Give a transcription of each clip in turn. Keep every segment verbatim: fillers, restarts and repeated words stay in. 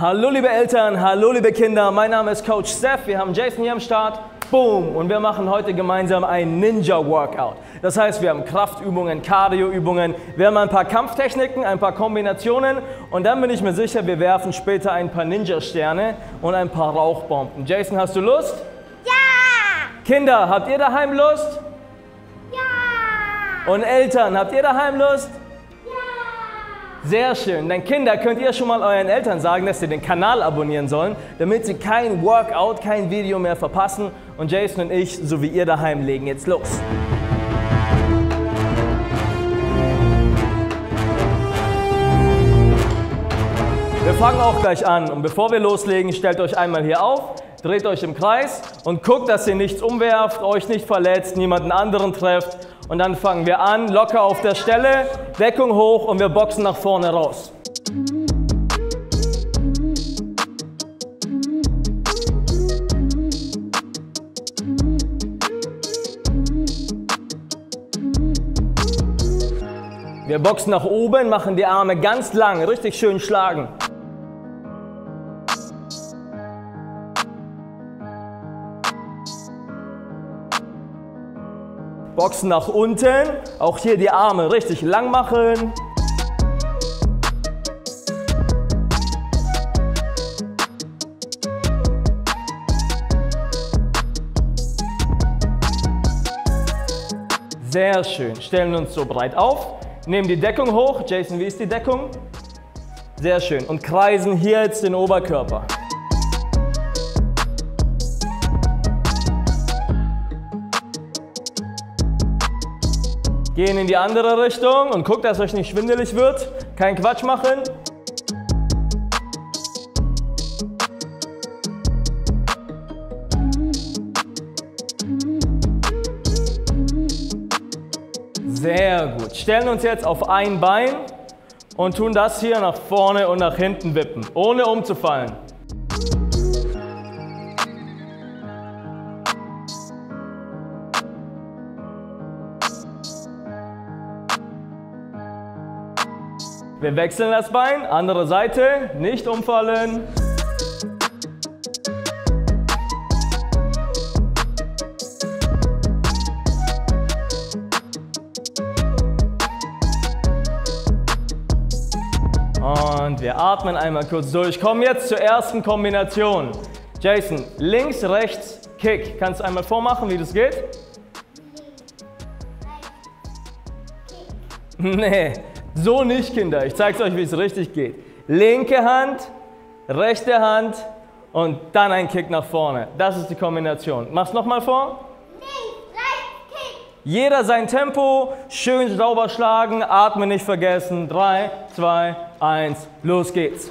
Hallo liebe Eltern, hallo liebe Kinder, mein Name ist Coach Steph, wir haben Jason hier am Start, boom, und wir machen heute gemeinsam ein Ninja-Workout. Das heißt, wir haben Kraftübungen, Cardioübungen, wir haben ein paar Kampftechniken, ein paar Kombinationen und dann bin ich mir sicher, wir werfen später ein paar Ninja-Sterne und ein paar Rauchbomben. Jason, hast du Lust? Ja! Kinder, habt ihr daheim Lust? Ja! Und Eltern, habt ihr daheim Lust? Sehr schön. Dann Kinder, könnt ihr schon mal euren Eltern sagen, dass sie den Kanal abonnieren sollen, damit sie kein Workout, kein Video mehr verpassen. Und Jason und ich, so wie ihr daheim, legen jetzt los. Wir fangen auch gleich an. Und bevor wir loslegen, stellt euch einmal hier auf, dreht euch im Kreis und guckt, dass ihr nichts umwerft, euch nicht verletzt, niemanden anderen trefft. Und dann fangen wir an, locker auf der Stelle, Deckung hoch und wir boxen nach vorne raus. Wir boxen nach oben, machen die Arme ganz lang, richtig schön schlagen. Boxen nach unten, auch hier die Arme richtig lang machen. Sehr schön, stellen uns so breit auf, nehmen die Deckung hoch. Jason, wie ist die Deckung? Sehr schön und kreisen hier jetzt den Oberkörper. Gehen in die andere Richtung und guckt, dass euch nicht schwindelig wird. Kein Quatsch machen. Sehr gut. Stellen uns jetzt auf ein Bein und tun das hier nach vorne und nach hinten wippen, ohne umzufallen. Wir wechseln das Bein, andere Seite, nicht umfallen. Und wir atmen einmal kurz durch. Kommen jetzt zur ersten Kombination. Jason, links, rechts, Kick. Kannst du einmal vormachen, wie das geht? Nee. So nicht, Kinder. Ich zeige es euch, wie es richtig geht. Linke Hand, rechte Hand und dann ein Kick nach vorne. Das ist die Kombination. Mach's nochmal vor. Links, rechts, Kick. Jeder sein Tempo, schön sauber schlagen, atmen nicht vergessen. drei, zwei, eins, los geht's.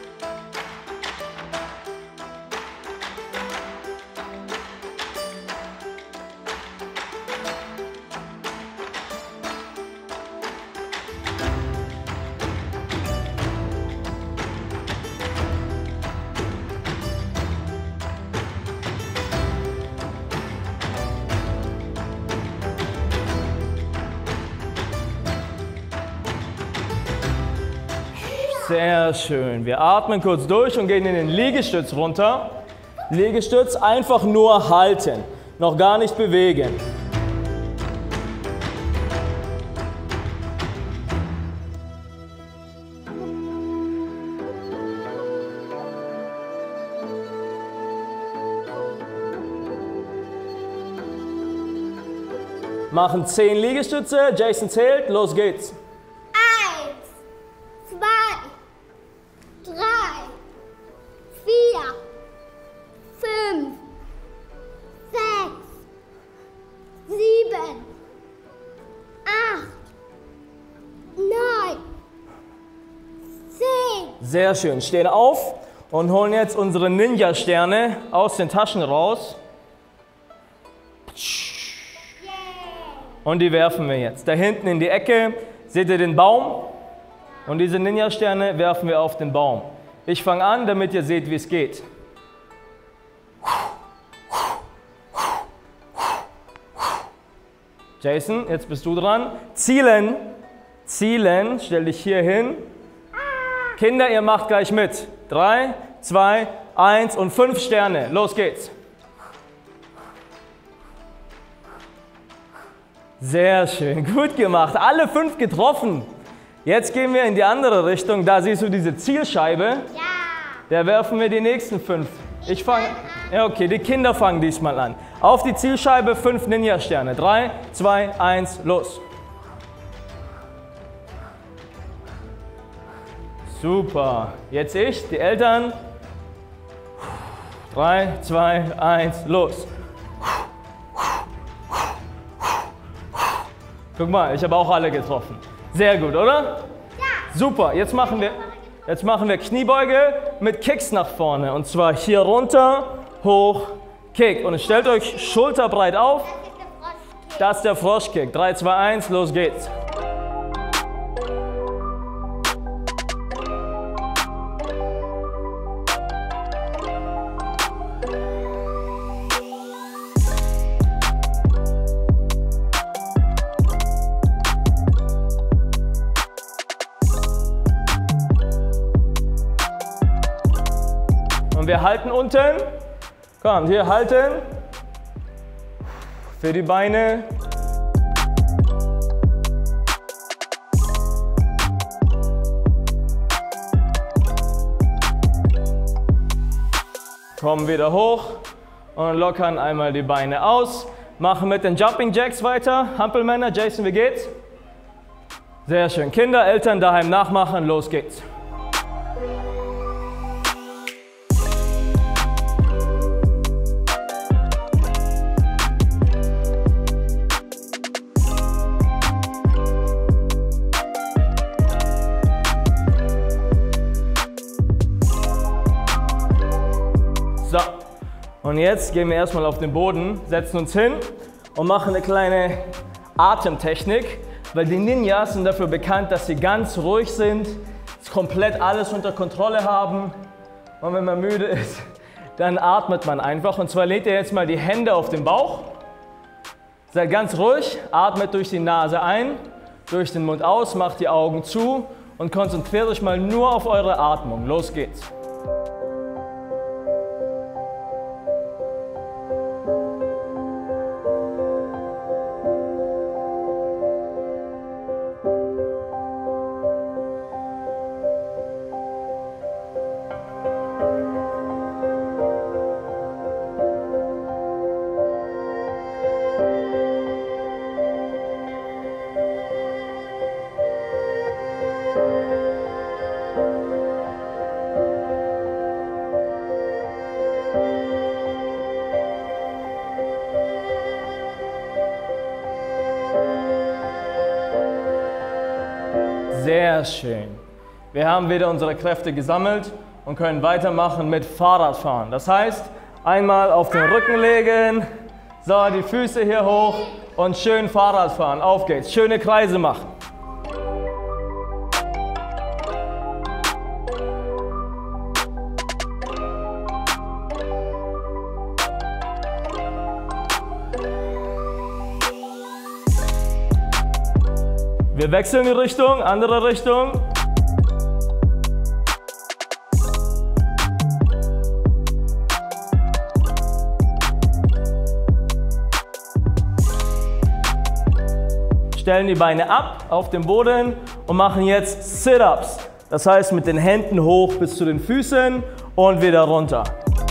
Sehr schön. Wir atmen kurz durch und gehen in den Liegestütz runter. Liegestütz einfach nur halten, noch gar nicht bewegen. Machen zehn Liegestütze. Jason zählt. Los geht's. Drei, vier, fünf, sechs, sieben, acht, neun, zehn. Sehr schön. Stehen auf und holen jetzt unsere Ninja-Sterne aus den Taschen raus. Und die werfen wir jetzt. Da hinten in die Ecke seht ihr den Baum. Und diese Ninja-Sterne werfen wir auf den Baum. Ich fange an, damit ihr seht, wie es geht. Jason, jetzt bist du dran. Zielen, zielen, stell dich hier hin. Kinder, ihr macht gleich mit. drei, zwei, eins und fünf Sterne. Los geht's. Sehr schön, gut gemacht. Alle fünf getroffen. Jetzt gehen wir in die andere Richtung. Da siehst du diese Zielscheibe. Ja. Da werfen wir die nächsten fünf. Ich fange. Ja, okay, die Kinder fangen diesmal an. Auf die Zielscheibe fünf Ninja-Sterne. drei, zwei, eins, los. Super. Jetzt ich, die Eltern. drei, zwei, eins, los. Guck mal, ich habe auch alle getroffen. Sehr gut, oder? Ja. Super, jetzt machen wir, jetzt machen wir Kniebeuge mit Kicks nach vorne. Und zwar hier runter, hoch, Kick. Und stellt euch schulterbreit auf. Das ist der Froschkick. drei, zwei, eins, los geht's. Und wir halten unten. Komm, hier halten. Für die Beine. Kommen wieder hoch und lockern einmal die Beine aus. Machen mit den Jumping Jacks weiter. Hampelmänner, Jason, wie geht's? Sehr schön. Kinder, Eltern daheim nachmachen. Los geht's. So, und jetzt gehen wir erstmal auf den Boden, setzen uns hin und machen eine kleine Atemtechnik, weil die Ninjas sind dafür bekannt, dass sie ganz ruhig sind, komplett alles unter Kontrolle haben. Und wenn man müde ist, dann atmet man einfach. Und zwar legt ihr jetzt mal die Hände auf den Bauch, seid ganz ruhig, atmet durch die Nase ein, durch den Mund aus, macht die Augen zu und konzentriert euch mal nur auf eure Atmung. Los geht's. Sehr schön. Wir haben wieder unsere Kräfte gesammelt und können weitermachen mit Fahrradfahren. Das heißt, einmal auf den Rücken legen, so die Füße hier hoch und schön Fahrrad fahren. Auf geht's. Schöne Kreise machen. Wir wechseln die Richtung, andere Richtung. Stellen die Beine ab auf den Boden und machen jetzt Sit-Ups. Das heißt mit den Händen hoch bis zu den Füßen und wieder runter.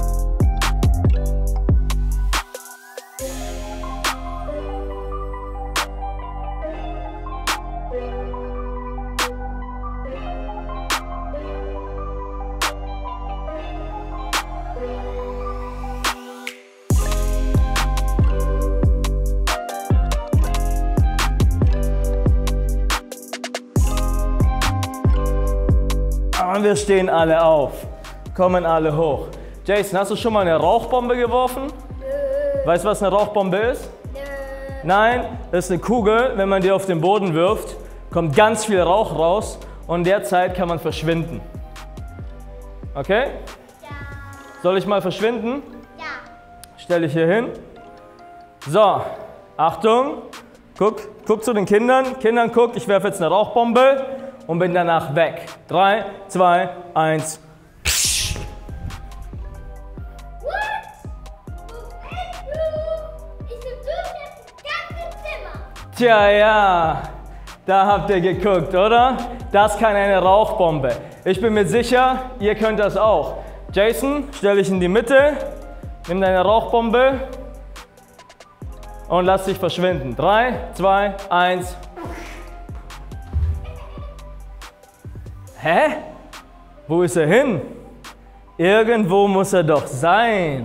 Und wir stehen alle auf, kommen alle hoch. Jason, hast du schon mal eine Rauchbombe geworfen? Nö. Weißt du, was eine Rauchbombe ist? Nö. Nein, das ist eine Kugel, wenn man die auf den Boden wirft, kommt ganz viel Rauch raus und in der Zeit kann man verschwinden. Okay? Ja. Soll ich mal verschwinden? Ja. Stelle ich hier hin. So, Achtung, guck, guck zu den Kindern. Kindern, guck, ich werfe jetzt eine Rauchbombe und bin danach weg. drei, zwei, eins. Tja, ja, da habt ihr geguckt, oder? Das kann eine Rauchbombe. Ich bin mir sicher, ihr könnt das auch. Jason, stell dich in die Mitte, nimm deine Rauchbombe und lass dich verschwinden. drei, zwei, eins. Hä? Wo ist er hin? Irgendwo muss er doch sein.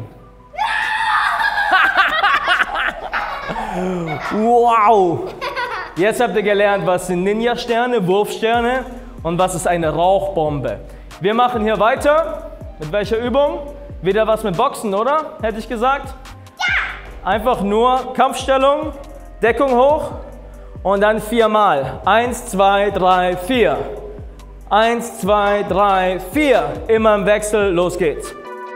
Wow! Jetzt habt ihr gelernt, was sind Ninja-Sterne, Wurfsterne und was ist eine Rauchbombe. Wir machen hier weiter. Mit welcher Übung? Wieder was mit Boxen, oder? Hätte ich gesagt? Ja! Einfach nur Kampfstellung, Deckung hoch und dann viermal. Eins, zwei, drei, vier. Eins, zwei, drei, vier. Immer im Wechsel, los geht's.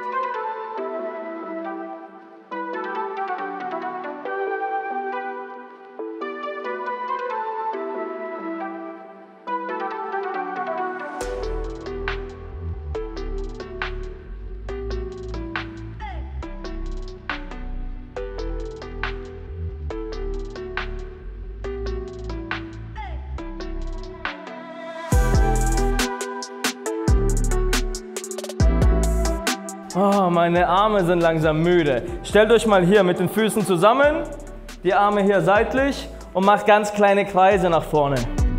Oh, meine Arme sind langsam müde. Stellt euch mal hier mit den Füßen zusammen, die Arme hier seitlich und macht ganz kleine Kreise nach vorne.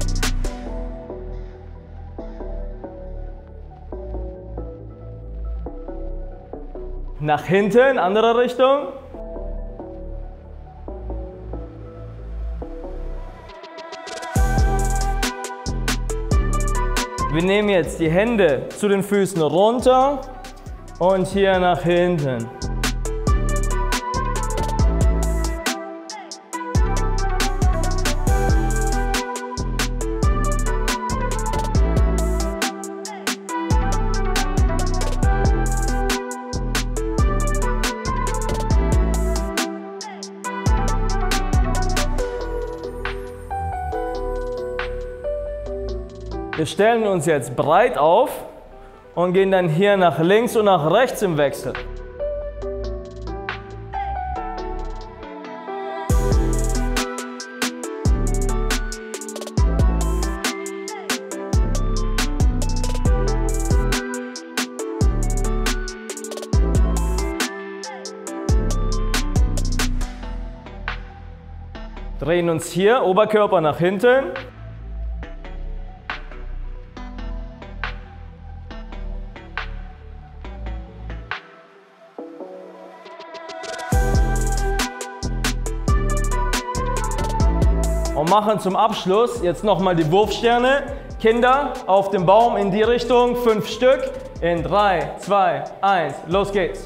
Nach hinten, andere Richtung. Wir nehmen jetzt die Hände zu den Füßen runter. Und hier nach hinten. Wir stellen uns jetzt breit auf und gehen dann hier nach links und nach rechts im Wechsel. Drehen uns hier, Oberkörper nach hinten. Und machen zum Abschluss jetzt nochmal die Wurfsterne. Kinder, auf dem Baum in die Richtung, fünf Stück. In drei, zwei, eins, los geht's.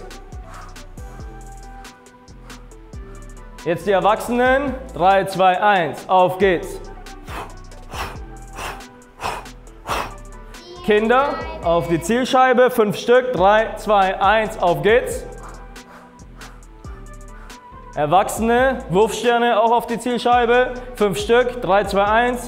Jetzt die Erwachsenen. drei, zwei, eins, auf geht's. Kinder, auf die Zielscheibe, fünf Stück. drei, zwei, eins, auf geht's. Erwachsene, Wurfsterne auch auf die Zielscheibe, fünf Stück, drei, zwei, eins.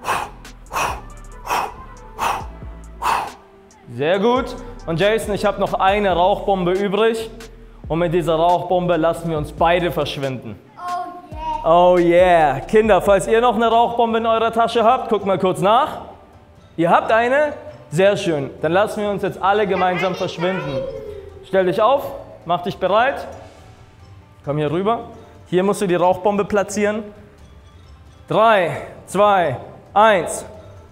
Sehr gut. Und Jason, ich habe noch eine Rauchbombe übrig. Und mit dieser Rauchbombe lassen wir uns beide verschwinden. Oh yeah. Oh yeah. Kinder, falls ihr noch eine Rauchbombe in eurer Tasche habt, guckt mal kurz nach. Ihr habt eine? Sehr schön. Dann lassen wir uns jetzt alle gemeinsam verschwinden. Stell dich auf, mach dich bereit. Komm hier rüber. Hier musst du die Rauchbombe platzieren. drei, zwei, eins.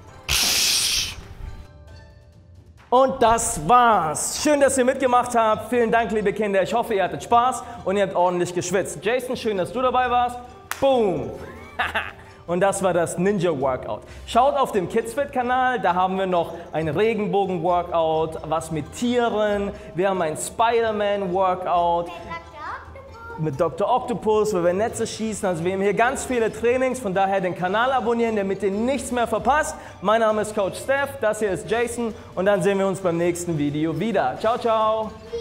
Und das war's. Schön, dass ihr mitgemacht habt. Vielen Dank, liebe Kinder. Ich hoffe, ihr hattet Spaß und ihr habt ordentlich geschwitzt. Jason, schön, dass du dabei warst. Boom. Und das war das Ninja-Workout. Schaut auf dem KidsFit-Kanal, da haben wir noch ein Regenbogen-Workout, was mit Tieren. Wir haben ein Spider-Man-Workout mit Doktor Octopus, wo wir Netze schießen. Also wir haben hier ganz viele Trainings, von daher den Kanal abonnieren, damit ihr nichts mehr verpasst. Mein Name ist Coach Steph, das hier ist Jason und dann sehen wir uns beim nächsten Video wieder. Ciao, ciao!